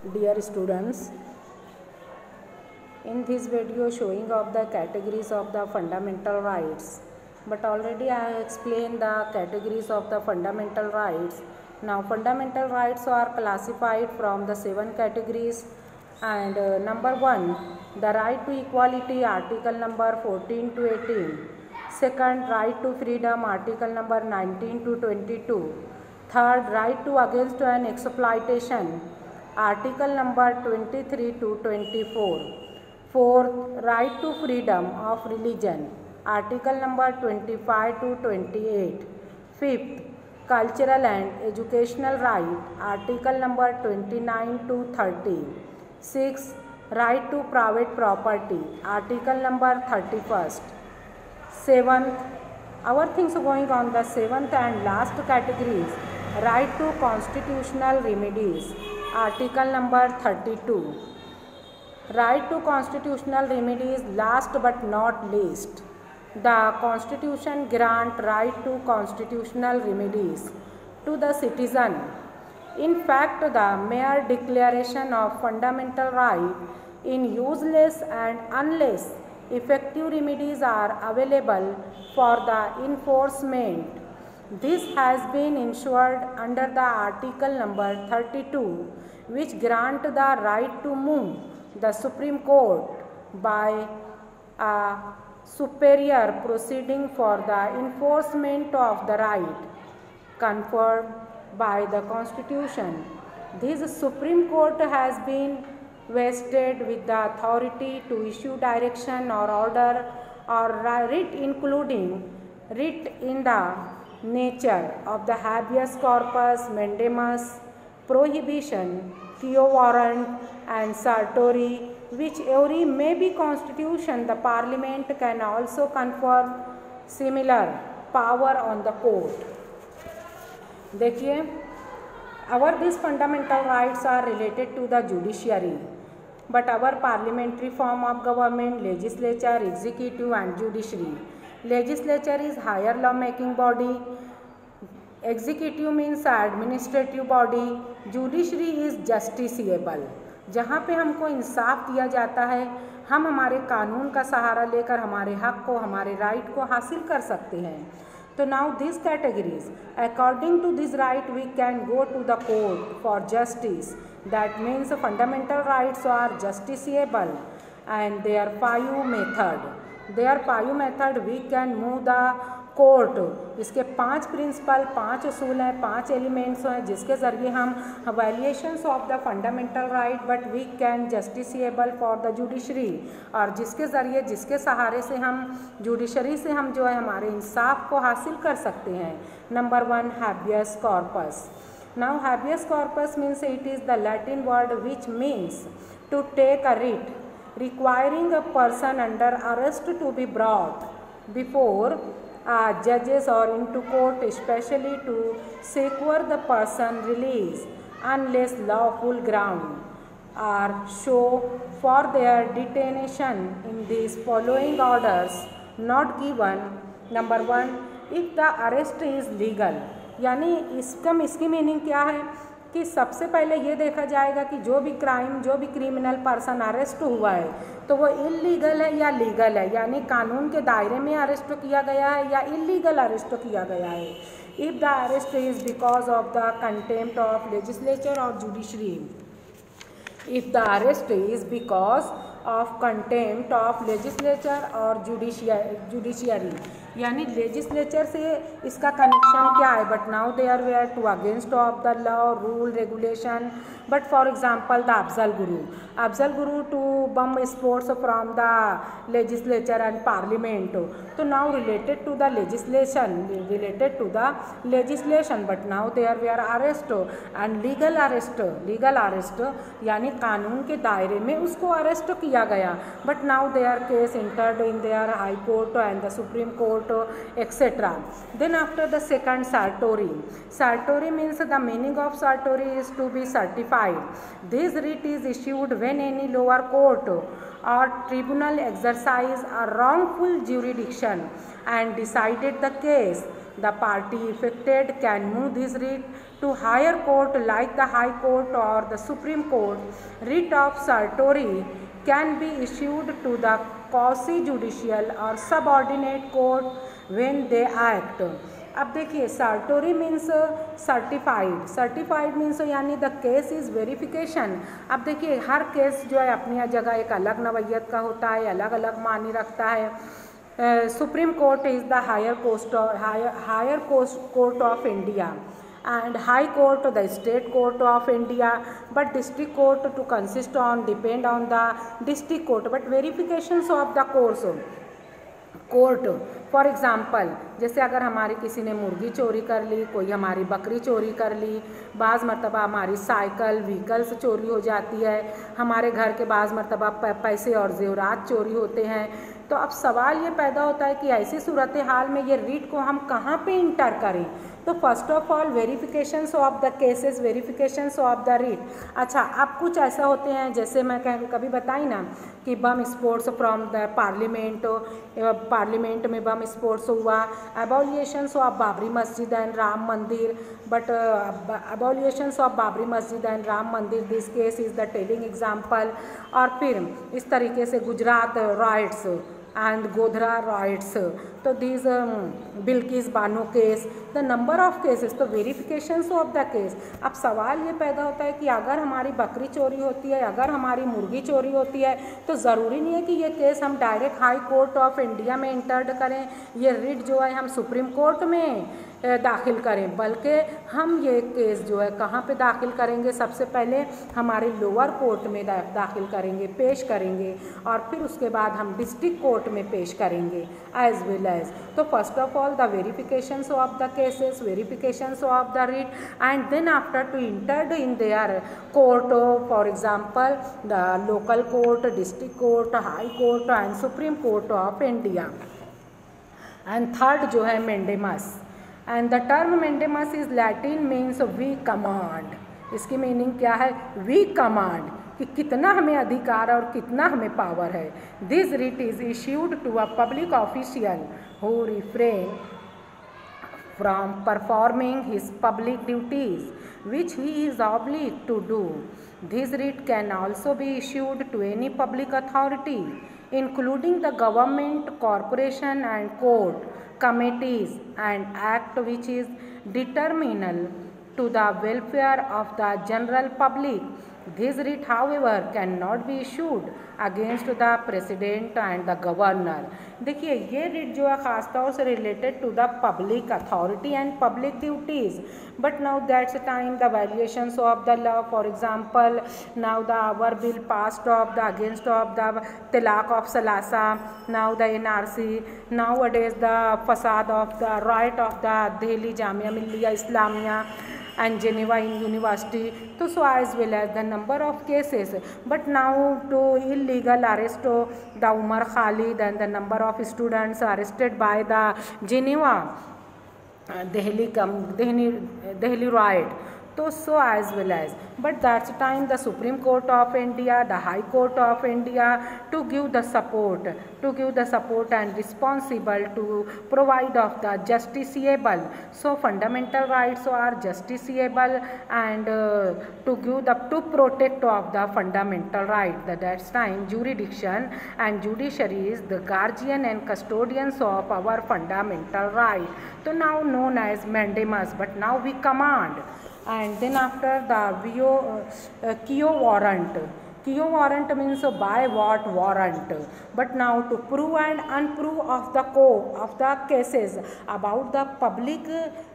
Dear students, in this video showing of the categories of the fundamental rights, but already I have explained the categories of the fundamental rights. Now fundamental rights are classified from the 7 categories, and number 1, the right to equality, article number 14 to 18. Second, right to freedom, article number 19 to 22. Third, right to against an exploitation, article number 23 to 24. Fourth, right to freedom of religion, article number 25 to 28. Fifth, cultural and educational right, article number 29 to 30. Sixth, right to private property, article number 31st. Seventh, our things going on the seventh and last categories, right to constitutional remedies, article number 32. Right to constitutional remedies, last but not least. The Constitution grant right to constitutional remedies to the citizen. In fact, the mere declaration of fundamental right in useless and unless effective remedies are available for the enforcement. This has been ensured under the article number 32, which grant the right to move the Supreme Court by a superior proceeding for the enforcement of the right conferred by the Constitution. This Supreme Court has been vested with the authority to issue direction or order or writ, including writ in the nature of the habeas corpus, mandamus, prohibition, quo warrant, and certiorari, which every may be constitution. The Parliament can also confer similar power on the court. देखिए, our these fundamental rights are related to the judiciary, but our parliamentary form of government, legislature, executive and judiciary. Legislature is higher law making body, executive means administrative body, judiciary is justiciable, जहाँ पे हमको इंसाफ दिया जाता है, हम हमारे कानून का सहारा लेकर हमारे हक को, हमारे राइट को हासिल कर सकते हैं. तो now this categories, according to this right we can go to the court for justice. That means fundamental rights are justiciable and they are 5 method. They are 5 method we can move the court. इसके 5 principal, 5 उसूल हैं, 5 elements हैं जिसके ज़रिए हम violations of the fundamental right but we can justiciable for the judiciary, और जिसके ज़रिए, जिसके सहारे से हम जुडिशरी से हम जो है हमारे इंसाफ को हासिल कर सकते हैं. Number 1, habeas corpus. Now habeas corpus means it is the Latin word which means to take a writ requiring a person under arrest to be brought before judges or into court, especially to secure the person release unless lawful ground are shown for their detention in these following orders not given. Number 1, if the arrest is legal, यानी इसकी meaning क्या है कि सबसे पहले ये देखा जाएगा कि जो भी क्रिमिनल पर्सन अरेस्ट हुआ है तो वो इलीगल है या लीगल है, यानी कानून के दायरे में अरेस्ट किया गया है या इलीगल अरेस्ट किया गया है. If the arrest is because of the contempt of legislature और judiciary, if the arrest is because of contempt of legislature और जुडिशियरी, यानी लेजिस्लेचर से इसका कनेक्शन क्या है. But now they are where to against of the law, rule, regulation. But for example the Afzal Guru to bomb sports from the legislature and parliament. तो now related to the legislation but now they are where arrest and legal arrest यानी कानून के दायरे में उसको arrest किया गया. But now they are case entered in their high court and the supreme court, etc. Then after the second, certiorari means the meaning of certiorari is to be certified. This writ is issued when any lower court or tribunal exercise a wrongful jurisdiction and decided the case the party affected can move this writ to higher court like the High Court or the Supreme Court. Writ of certiorari can be issued to the quasi-judicial or subordinate court when they act. अब देखिए certiorari means certified, certified means यानी the case is verification. अब देखिए हर case जो है अपनी जगह एक अलग नवैयत का होता है, अलग अलग मानी रखता है। Supreme court is the higher court of India and High Court the State Court of India, but District Court to consist on depend on the District Court, but verifications of the court for example जैसे अगर हमारी किसी ने मुर्गी चोरी कर ली, कोई हमारी बकरी चोरी कर ली, बाज़ मरतबा हमारी साइकिल व्हीकल्स चोरी हो जाती है, हमारे घर के बाज़ मरतबा पैसे और ज़ेवरात चोरी होते हैं। तो अब सवाल ये पैदा होता है कि ऐसी सूरत हाल में ये रीट को हम कहाँ पे इंटर करें। तो first of all verifications of the cases, verifications of the writ. अच्छा अब कुछ ऐसा होते हैं जैसे मैं कभी बताई ना कि bomb sports from the parliament में बम स्पोर्ट्स हुआ, अबॉलिशंस ऑफ बाबरी मस्जिद एंड राम मंदिर, बट अबॉलिशंस ऑफ बाबरी मस्जिद and Ram Mandir this case is the telling example. और फिर इस तरीके से Gujarat riots and Godhra riots, तो these Bilkis Bano case, the number of cases, तो वेरिफिकेशंस ऑफ द केस। अब सवाल ये पैदा होता है कि अगर हमारी बकरी चोरी होती है, अगर हमारी मुर्गी चोरी होती है, तो ज़रूरी नहीं है कि ये केस हम direct high court of India में इंटर्ड करें, ये रिट जो है हम सुप्रीम कोर्ट में दाखिल करें, बल्कि हम ये केस जो है कहाँ पे दाखिल करेंगे, सबसे पहले हमारे लोअर कोर्ट में दाखिल करेंगे, पेश करेंगे, और फिर उसके बाद हम डिस्ट्रिक्ट कोर्ट में पेश करेंगे एज वेल एज। तो first of all the verifications of the cases, verifications of the writ, and then after to entered in their court, for example the local court, district court, high court and supreme court of India. And third जो है mandamus, and the term mandamus is Latin means we command. इसकी meaning क्या है? We command, कि कितना हमें अधिकार और कितना हमें पावर है। This writ is issued to a public official who refrain from performing his public duties which he is obliged to do. This writ can also be issued to any public authority, including the government, corporation and court, committees and act which is determinal to the welfare of the general public. This writ, however, cannot be issued against the president and the governor. देखिए ये writ जो है ख़ास तौर से related to the public authority and public duties, but now that's time the violations of the law, for example now the our bill passed of the against of the talaq of salasa, now the NRC, nowadays the fasad of the riot of the Delhi Jamia Millia Islamia and Geneva University, to so as well as the number of cases, but now to illegal arrest the Umar Khalid and the number of students arrested by the Geneva Delhi riot, to so as well as, but that's time the Supreme Court of India, the High Court of India to give the support and responsible to provide of the justiciable. So fundamental rights are justiciable and to protect of the fundamental right. That's time jurisdiction and judiciary is the guardian and custodians of our fundamental right. So now known as mandamus, but now we command. And then after the Kio warrant. Kio warrant means by what warrant. But now to prove and unprove of the cases about the public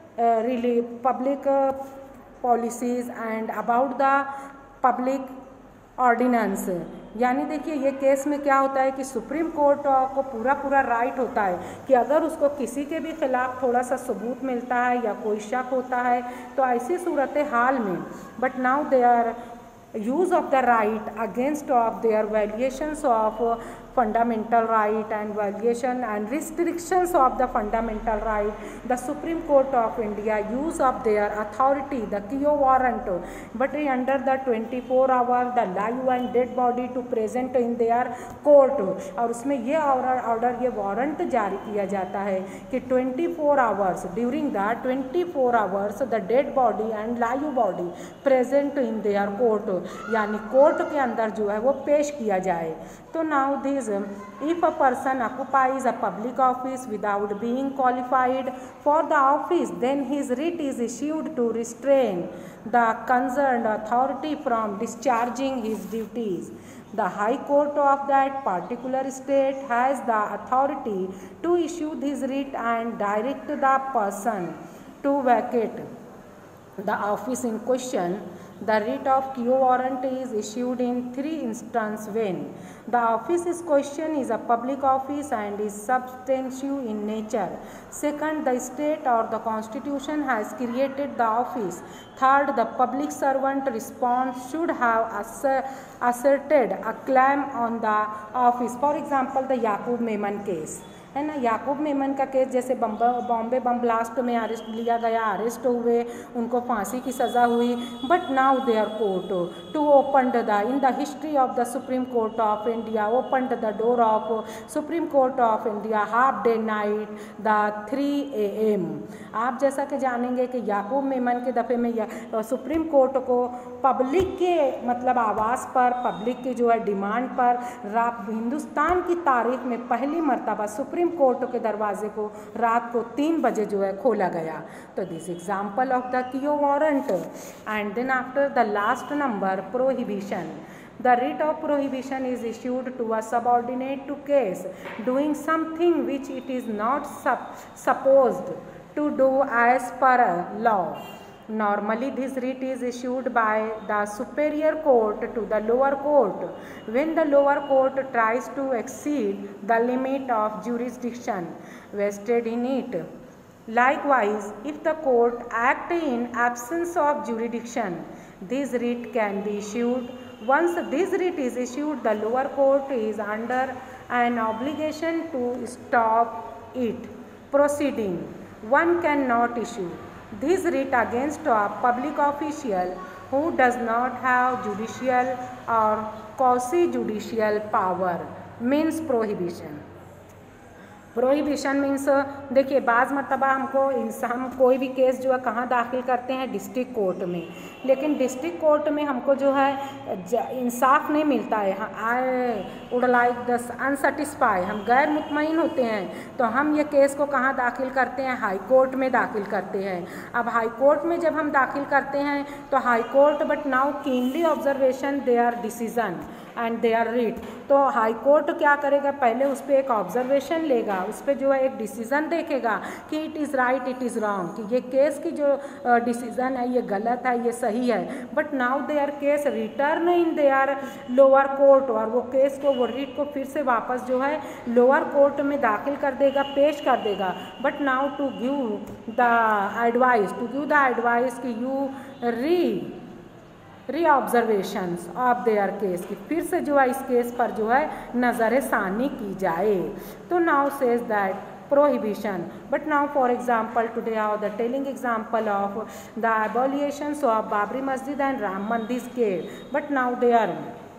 policies and about the public ordinance. यानी देखिए ये case में क्या होता है कि supreme court को पूरा राइट होता है कि अगर उसको किसी के भी ख़िलाफ़ थोड़ा सा सबूत मिलता है या कोई शक होता है, तो ऐसी सूरत हाल में, but now they are use of the right against of their violations of fundamental right and violation and restrictions of the fundamental right, the Supreme Court of India use of their authority, the quo warrant, but under the 24 hour the live and dead body to present in their court, और उसमें ये order ये warrant जारी किया जाता है कि 24 hours during the 24 hours the dead body and live body present in their court, यानी कोर्ट के अंदर जो है वो पेश किया जाए। तो now this if a person occupies a public office without being qualified for the office then his writ is issued to restrain the concerned authority from discharging his duties. The High Court of that particular state has the authority to issue this writ and direct the person to vacate the office in question. The writ of quo warrant is issued in 3 instances when the office in question is a public office and is substantive in nature. Second, the state or the constitution has created the office. Third, the public servant response should have asserted a claim on the office. For example, the Yaqub Memon case है ना, याकूब मेमन का केस, जैसे Bombay bomb blast में arrest लिया गया, arrest हुए, उनको फांसी की सज़ा हुई, but now they are court to open the in the history of the supreme court of India open the door of supreme court of India half day night the 3 AM। आप जैसा कि जानेंगे कि याकूब मेमन के दफ़े में सुप्रीम कोर्ट को public के मतलब आवाज़ पर, पब्लिक की जो है डिमांड पर हिंदुस्तान की तारीख में पहली मर्तबा सुप्रीम कोर्ट के दरवाजे को रात को 3 बजे जो है खोला गया। तो this example of the quo warrant. And then after the last number prohibition. The writ of prohibition is issued to a subordinate to case doing something which it is not supposed to do as per law. Normally this writ is issued by the superior court to the lower court when the lower court tries to exceed the limit of jurisdiction vested in it. Likewise, if the court act in absence of jurisdiction, this writ can be issued. Once this writ is issued, the lower court is under an obligation to stop it proceeding. One cannot issue this writ against a public official who does not have judicial or quasi-judicial power, means prohibition. Prohibition means देखिए, बाज़ मरतबा हम कोई भी case जो है कहाँ दाखिल करते हैं, डिस्ट्रिक्ट कोर्ट में, लेकिन डिस्ट्रिक्ट कोर्ट में हमको जो है इंसाफ नहीं मिलता है। I would like the unsatisfy, हम गैर मुतमईन होते हैं, तो हम ये केस को कहाँ दाखिल करते हैं, हाई कोर्ट में दाखिल करते हैं। अब हाई कोर्ट में जब हम दाखिल करते हैं तो high court but now keenly observation their decision and their writ. तो हाई कोर्ट क्या करेगा, पहले उस पर एक ऑब्जर्वेशन लेगा, उस पर जो है एक डिसीज़न देखेगा कि it is right it is wrong, कि ये केस की जो डिसीज़न है ये गलत है ये सही है। But now their case return in their lower court, और वो केस को वो रिट को फिर से वापस जो है लोअर कोर्ट में दाखिल कर देगा, पेश कर देगा। But now to give the advice कि you reobservations of their case, कि फिर से जो है इस केस पर जो है नज़र सानी की जाए। तो now says that prohibition. But now for example today I have the telling example of the abolitions of Babri Masjid and Ram Mandir's case. But now they are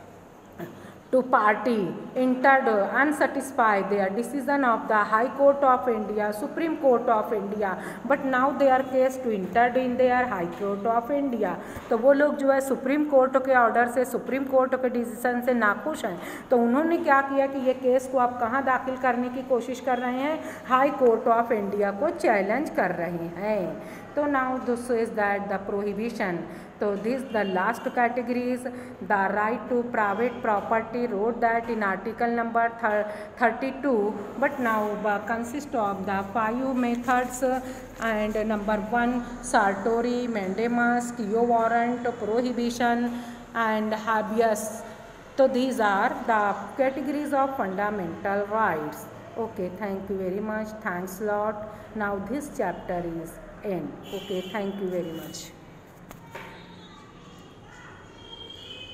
to party entered unsatisfied their decision of the High Court of India, Supreme Court of India, but now they are case to entered in their High Court of India. तो वो लोग जो है supreme court के order से, supreme court के decision से नाखुश हैं, तो उन्होंने क्या किया कि ये केस को आप कहाँ दाखिल करने की कोशिश कर रहे हैं, हाई कोर्ट ऑफ इंडिया को चैलेंज कर रहे हैं। तो now this is that the prohibition. So this the last category is the right to private property, wrote that in article number 32, but now consist of the 5 methods and number 1 certiorari, mandamus, quo warrant, prohibition and habeas. So these are the categories of fundamental rights. Okay, thank you very much, thanks a lot. Now this chapter is end. Okay, thank you very much.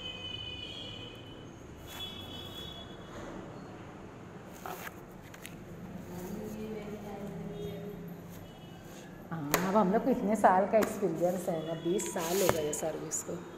हम लोग को इतने साल का experience है ना, 20 साल हो गए सर्विस को।